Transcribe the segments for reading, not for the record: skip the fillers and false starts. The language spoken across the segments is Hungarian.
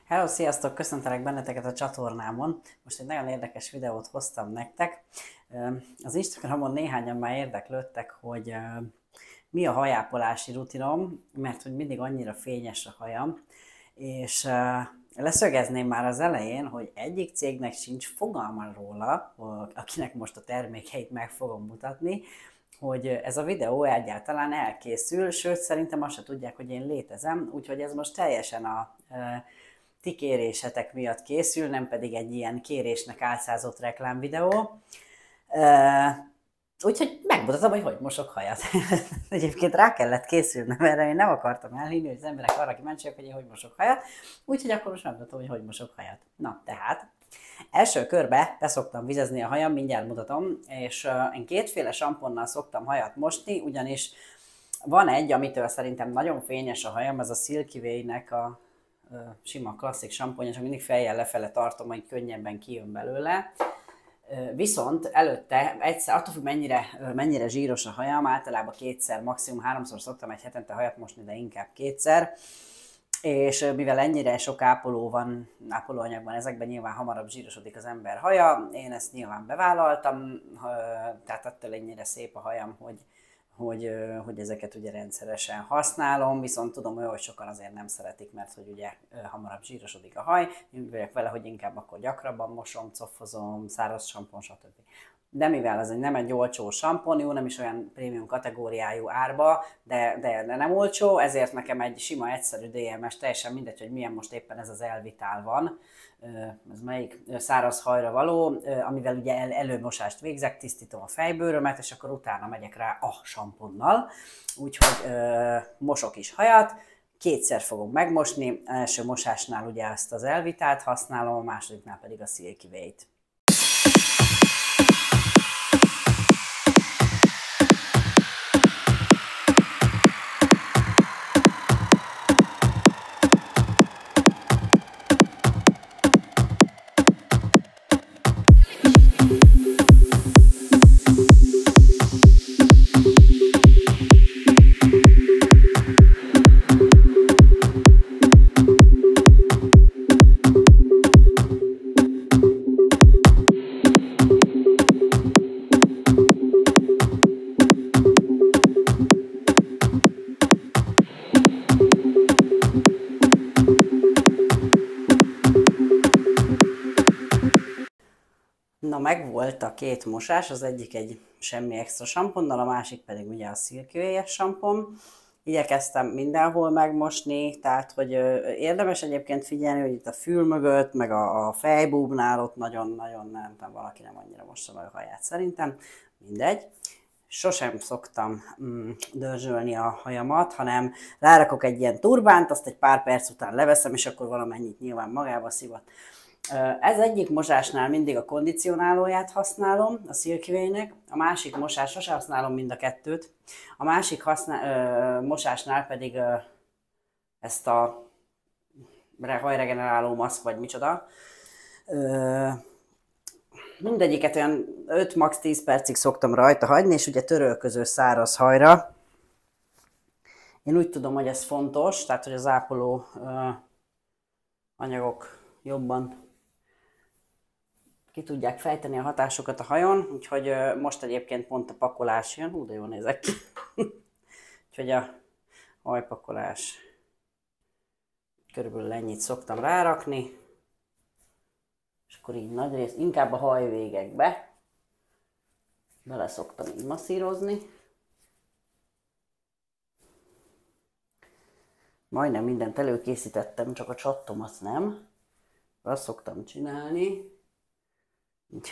Hello, sziasztok! Köszöntelek benneteket a csatornámon. Most egy nagyon érdekes videót hoztam nektek. Az Instagramon néhányan már érdeklődtek, hogy mi a hajápolási rutinom, mert hogy mindig annyira fényes a hajam, és leszögezném már az elején, hogy egyik cégnek sincs fogalma róla, akinek most a termékeit meg fogom mutatni, hogy ez a videó egyáltalán elkészül, sőt szerintem azt se tudják, hogy én létezem, úgyhogy ez most teljesen a ti kérésetek miatt készül, nem pedig egy ilyen kérésnek álszázott reklámvideó. Úgyhogy megmutatom, hogy mosok hajat. Egyébként rá kellett készülnem erre, én nem akartam elhinni, hogy az emberek arra kíváncsiak, hogy én hogy mosok hajat, úgyhogy akkor most megmutatom, hogy mosok hajat. Na, tehát első körbe beszoktam vizezni a hajam, mindjárt mutatom, és én kétféle samponnal szoktam hajat mosni, ugyanis van egy, amitől szerintem nagyon fényes a hajam, ez a Silky Way-nek a sima klasszik samponja, és mindig fejjel lefele tartom, hogy könnyebben kijön belőle. Viszont előtte, egyszer, attól függ mennyire zsíros a hajam, általában kétszer, maximum háromszor szoktam egy hetente hajat mosni, de inkább kétszer. És mivel ennyire sok ápolóanyag van ezekben, nyilván hamarabb zsírosodik az ember haja, én ezt nyilván bevállaltam, tehát attól ennyire szép a hajam, hogy ezeket ugye rendszeresen használom, viszont tudom, hogy sokan azért nem szeretik, mert hogy ugye hamarabb zsírosodik a haj, én vagyok vele, hogy inkább akkor gyakrabban mosom, coffozom, száraz sampon, stb. De mivel ez nem egy olcsó sampon, jó, nem is olyan prémium kategóriájú árba, de nem olcsó, ezért nekem egy sima, egyszerű DMS, teljesen mindegy, hogy milyen most éppen ez az Elvital van, ez melyik száraz hajra való, amivel ugye előmosást végzek, tisztítom a fejbőrömet, és akkor utána megyek rá a samponnal, úgyhogy mosok is hajat, kétszer fogom megmosni, első mosásnál ugye ezt az Elvitalt használom, a másodiknál pedig a Silky Way-t. Na, megvolt a két mosás, az egyik egy semmi extra samponnal, a másik pedig ugye a Silky Way-es sampon. Igyekeztem mindenhol megmosni, tehát hogy érdemes egyébként figyelni, hogy itt a fül mögött, meg a fejbúbnál ott nagyon-nagyon nem, valaki nem annyira mossa meg a haját szerintem, mindegy. Sosem szoktam dörzsölni a hajamat, hanem rárakok egy ilyen turbánt, azt egy pár perc után leveszem, és akkor valamennyit nyilván magába szivat. Ez egyik mosásnál mindig a kondicionálóját használom, a Silky Way-nek, a másik mosás, sosem használom mind a kettőt, a másik mosásnál pedig ezt a hajregeneráló maszk, vagy micsoda. Mindegyiket olyan 5 max 10 percig szoktam rajta hagyni, és ugye törölköző száraz hajra. Én úgy tudom, hogy ez fontos, tehát hogy az ápoló anyagok jobban ki tudják fejteni a hatásokat a hajon, úgyhogy most egyébként pont a pakolás jön, de jól nézek ki. Úgyhogy a hajpakolás körülbelül ennyit szoktam rárakni, és akkor így nagy rész, inkább a hajvégekbe bele szoktam így masszírozni. Majdnem mindent előkészítettem, csak a csattomat nem. Azt szoktam csinálni. Így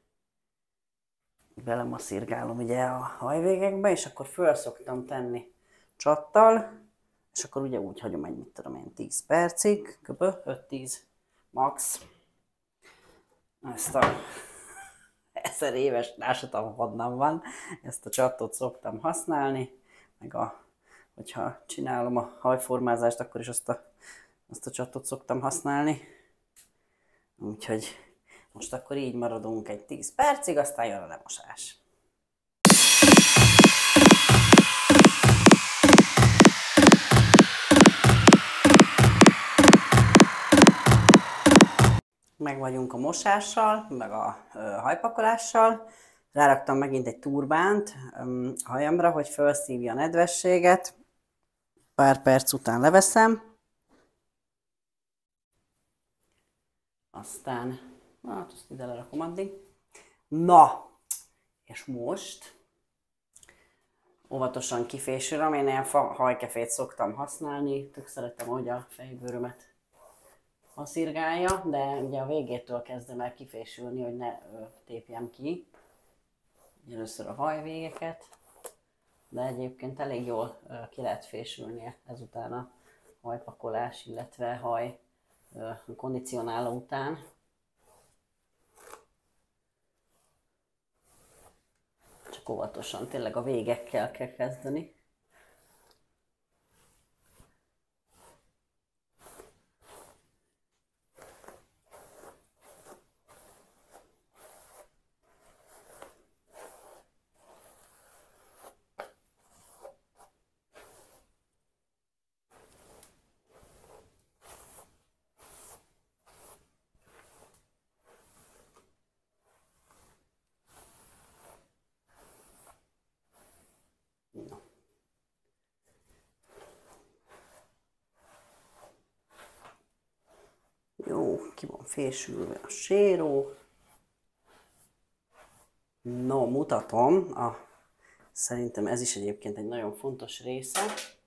belemasszírgálom ugye a hajvégekbe, és akkor föl szoktam tenni csattal, és akkor ugye úgy hagyom egy, mit tudom én, 10 percig, kb. 5-10 max. Ezt a 1000 éves társadalom van, ezt a csattot szoktam használni, meg hogyha csinálom a hajformázást, akkor is azt a csattot szoktam használni. Úgyhogy most akkor így maradunk egy 10 percig, aztán jön a lemosás. Meg vagyunk a mosással, meg a hajpakolással. Ráraktam megint egy turbánt a hajamra, hogy felszívja a nedvességet. Pár perc után leveszem. Aztán, hát azt ide lerakom addig. Na, és most óvatosan kifésülöm. Én ilyen hajkefét szoktam használni, tök szeretem, hogy a fejbőrömet szirgálja, de ugye a végétől kezdem el kifésülni, hogy ne tépjem ki. Először a hajvégeket, de egyébként elég jól ki lehet fésülni ezután a hajpakolás, illetve haj kondicionáló után. Csak óvatosan, tényleg a végekkel kell kezdeni. No. Jó, ki van fésülve a séró. No, mutatom. Szerintem ez is egyébként egy nagyon fontos része.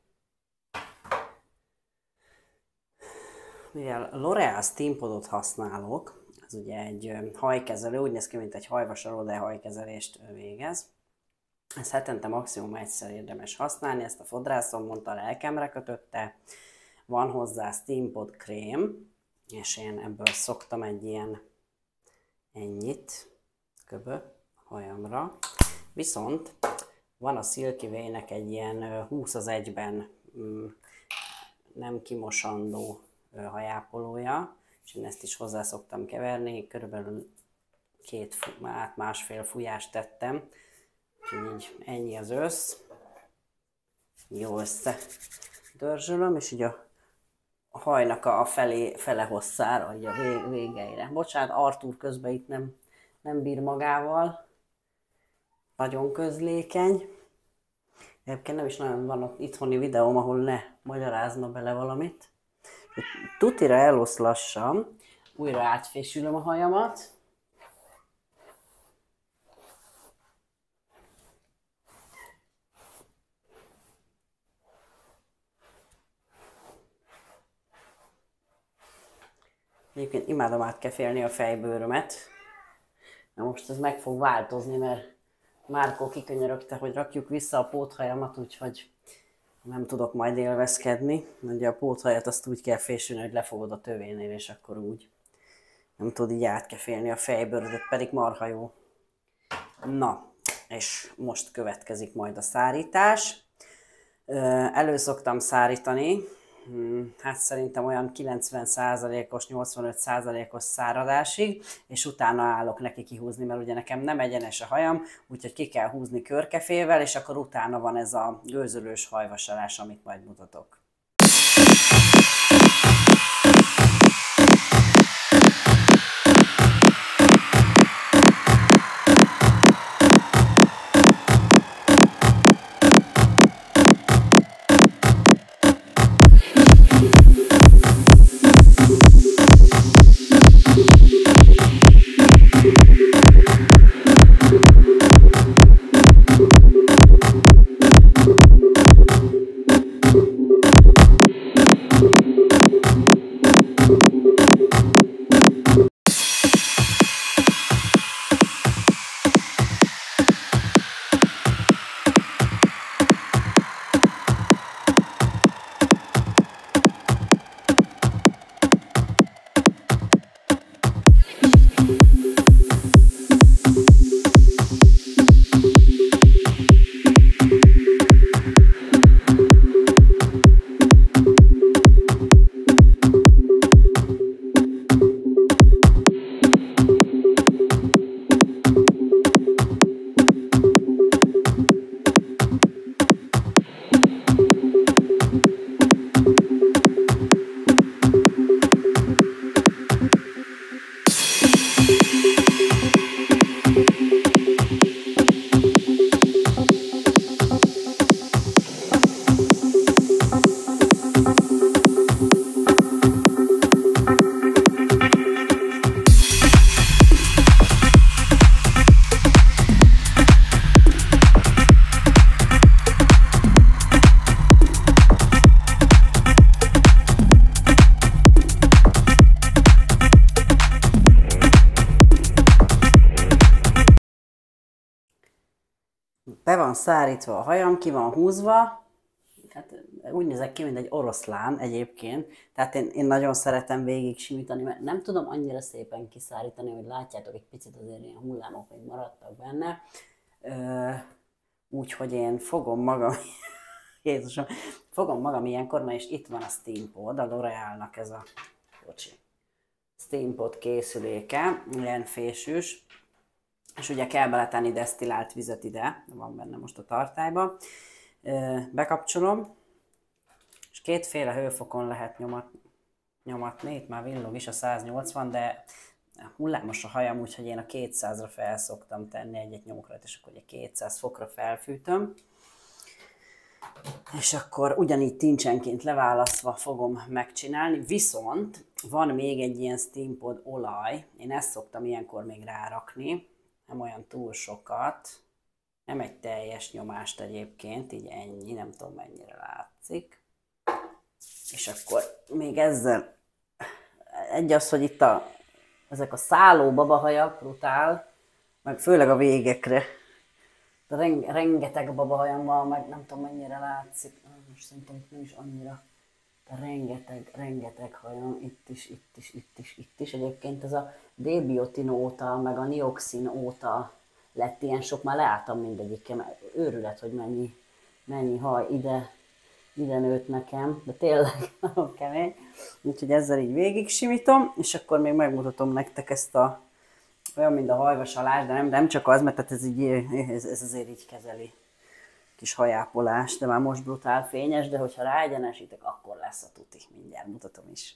Mivel L'Oréal Steampodot használok, ez ugye egy hajkezelő, úgy néz ki, mint egy hajvasaló, de hajkezelést végez. Ezt hetente maximum egyszer érdemes használni, ezt a fodrászom mondta, a lelkemre kötötte. Van hozzá Steampod krém, és én ebből szoktam egy ilyen ennyit a hajamra. Viszont van a Silky Way-nek egy ilyen 20 az 1-ben nem kimosandó hajápolója, és én ezt is hozzá szoktam keverni, körülbelül másfél fújást tettem. Így ennyi az össz. Jó összedörzsölöm, és így a hajnak a fele hosszára, így a végeire. Bocsánat, Artúr közben itt nem bír magával. Nagyon közlékeny. Egyébként nem is nagyon van ott itthoni videóm, ahol ne magyarázna bele valamit. Tutira eloszlassam, újra átfésülöm a hajamat. Egyébként imádom átkefélni a fejbőrömet. Na most ez meg fog változni, mert Márkó kikönyörögte, hogy rakjuk vissza a póthajamat, úgyhogy nem tudok majd élvezkedni. Ugye a póthajat azt úgy kell fésülni, hogy lefogod a tövénél, és akkor úgy nem tud így átkefélni a fejbőrödet, pedig marha jó. Na, és most következik majd a szárítás. Elő szoktam szárítani, hát szerintem olyan 90%-os, 85%-os száradásig, és utána állok neki kihúzni, mert ugye nekem nem egyenes a hajam, úgyhogy ki kell húzni körkefével, és akkor utána van ez a gőzölős hajvasalás, amit majd mutatok. be van szárítva a hajam, ki van húzva, hát úgy nézek ki, mint egy oroszlán egyébként, tehát én nagyon szeretem végig simítani, mert nem tudom annyira szépen kiszárítani, hogy látjátok, egy picit azért ilyen hullámok még maradtak benne, úgyhogy én fogom magam, Jézusom, fogom magam ilyenkor, mert és itt van a Steampod, a L'Orealnak ez a Steampod készüléke, ilyen fésűs, és ugye kell beletenni desztillált vizet ide, van benne most a tartályba. Bekapcsolom, és kétféle hőfokon lehet nyomatni, itt már villog is a 180, de hullámos a hajam, úgyhogy én a 200-ra fel szoktam tenni egy-egy nyomokrat, és akkor ugye 200 fokra felfűtöm. És akkor ugyanígy tincsenként leválasztva fogom megcsinálni, viszont van még egy ilyen Steampod olaj, én ezt szoktam ilyenkor még rárakni, nem olyan túl sokat, nem egy teljes nyomást egyébként, így ennyi, nem tudom mennyire látszik. És akkor még ezzel, egy az, hogy itt ezek a szálló babahajak, brutál, meg főleg a végekre, de rengeteg babahajam van, meg nem tudom mennyire látszik, most szerintem nem is annyira, de rengeteg hajam, itt is. Egyébként ez a D-biotin óta, meg a nioxin óta lett ilyen sok, már leálltam mindegyikkel, mert őrület, hogy mennyi haj ide nőtt nekem, de tényleg nagyon kemény. Úgyhogy ezzel így végig simítom, és akkor még megmutatom nektek ezt olyan, mint a hajvasalás, de nem csak az, mert ez azért így kezeli kis hajápolás, de már most brutál fényes, de hogyha ráegyenesítek, akkor lesz a tuti. Mindjárt mutatom is.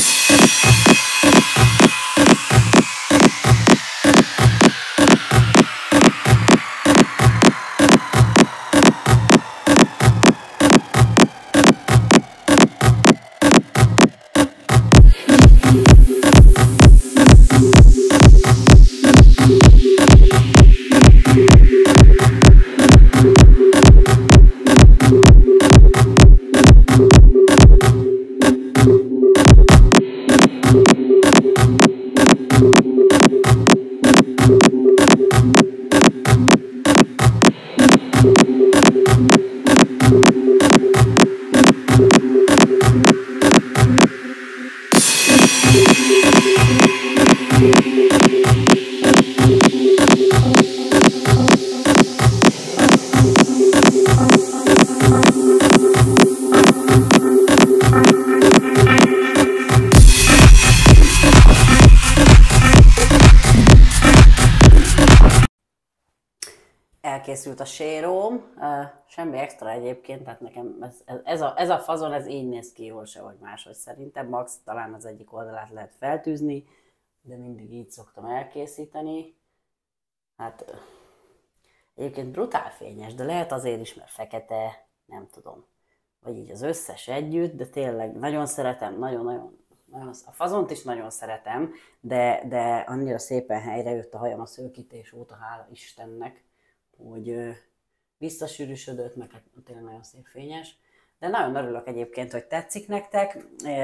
Elkészült a séróm, semmi extra egyébként, tehát nekem ez a fazon, ez így néz ki, jól se vagy máshogy szerintem. Max talán az egyik oldalát lehet feltűzni, de mindig így szoktam elkészíteni. Hát egyébként brutál fényes, de lehet azért is, mert fekete, nem tudom. Vagy így az összes együtt, de tényleg nagyon szeretem, nagyon a fazont is nagyon szeretem, de annyira szépen helyre jött a hajam a szőkítés óta, hála Istennek, hogy visszasűrűsödött, meg hát tényleg nagyon szép fényes. De nagyon örülök egyébként, hogy tetszik nektek.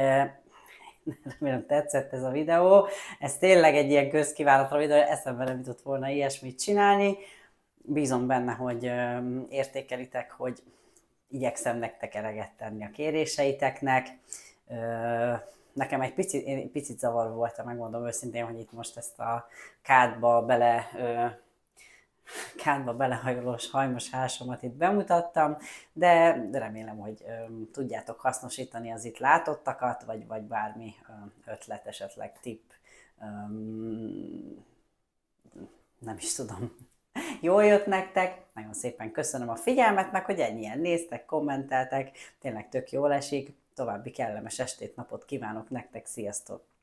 Remélem tetszett ez a videó. Ez tényleg egy ilyen közkívánatra videó, eszembe nem jutott volna ilyesmit csinálni. Bízom benne, hogy értékelitek, hogy igyekszem nektek eleget tenni a kéréseiteknek. Nekem egy picit zavar voltam, megmondom őszintén, hogy itt most ezt a kádba belehajolós hajmos hásomat itt bemutattam, de remélem, hogy tudjátok hasznosítani az itt látottakat, vagy bármi ötlet, esetleg tipp, nem is tudom. Jól jött nektek, nagyon szépen köszönöm a figyelmet, meg hogy ennyien néztek, kommenteltek, tényleg tök jól esik, további kellemes estét, napot kívánok nektek, sziasztok!